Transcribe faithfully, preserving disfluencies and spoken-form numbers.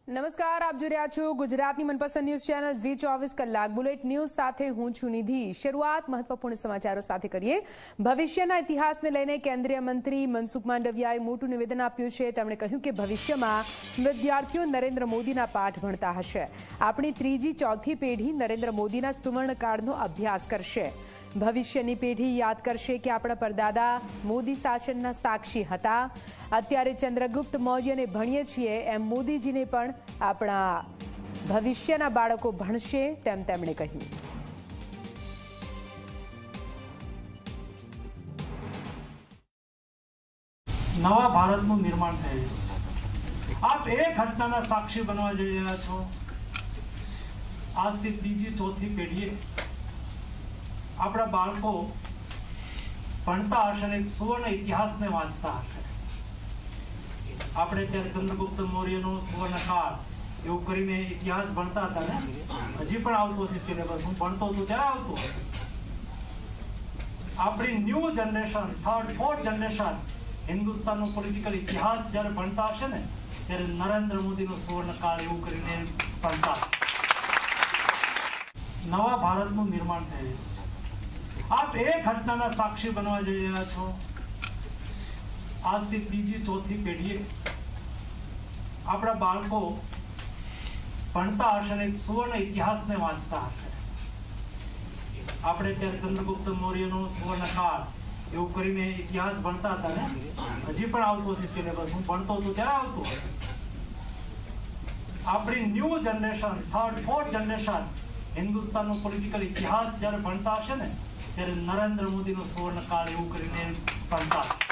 નમસ્કાર, આપ જોઈ રહ્યા છો ગુજરાતની મનપસંદ ન્યૂઝ ચેનલ ઝી ચોવીસ કલાક બુલેટ ન્યૂઝ સાથે હું છું નિધિ। શરૂઆત મહત્વપૂર્ણ સમાચારો સાથે કરીએ। ભવિષ્યના ઇતિહાસને લઈને કેન્દ્રીય મંત્રી મનસુખ માંડવિયાએ મોટું નિવેદન આપ્યું છે। તેમણે કહ્યું કે ભવિષ્યમાં વિદ્યાર્થીઓ નરેન્દ્ર મોદીના પાઠ ભણતા હશે। આપણી ત્રીજી ચોથી પેઢી નરેન્દ્ર મોદીના સુવર્ણકાળનો અભ્યાસ કરશે। ભવિષ્યની પેઢી યાદ કરશે કે આપણા પરદાદા મોદી શાસનના સાક્ષી હતા। અત્યારે ચંદ્રગુપ્ત મૌર્યને ભણીએ છીએ એમ મોદીજીને પણ આપણા ભવિષ્યના બાળકો ભણશે તેમ તેમણે કહ્યું। નવા ભારતનું નિર્માણ થઈ રહ્યું છે। આપ એ ઘટનાના સાક્ષી બનવા જઈ રહ્યા છો। આજથી ત્રીજી ચોથી પેઢીએ આપણા બાળકો ભણતા હશે અને સુવર્ણ ઇતિહાસને વાંચતા હશે। આપણે ત્યારે ચંદ્રગુપ્ત મૌર્યનો સુવર્ણકાળ એવું કરીને ઇતિહાસ ભણતા હતા ને, હજી પણ આવતો હશે સિલેબસ। હું ભણતો હતો ત્યારે આવતો હતો। આપણી new generation, third fourth generation હિન્દુસ્તાનનો પોલિટિકલ ઇતિહાસ જ્યારે ભણતા હશે ને, ત્યારે નરેન્દ્ર મોદીનો સુવર્ણકાળ એવું કરીને ભણતા। નવા ભારતનું નિર્માણ થઈ રહ્યું છે। आप एक घटना साक्षी बनवा जई रह्या छो। આજથી ત્રીજી ચોથી પેઢીએ આપણા બાળકો ભણતા હશે અને સુવર્ણ ઇતિહાસને વાંચતા હશે। આપણે ત્યારે ચંદ્રગુપ્ત મૌર્યનો સુવર્ણકાળ એવું કરીને ઇતિહાસ ભણતા હતા ને, હજી પણ આવતો હશે સિલેબસ। હું ભણતો હતો ત્યારે આવતો હતો। આપણી new generation, third fourth generation હિન્દુસ્તાનનો પોલિટિકલ ઇતિહાસ જ્યારે ભણતા હશે ને, ત્યારે નરેન્દ્ર મોદીનો સુવર્ણકાળ એવું કરીને ભણતા।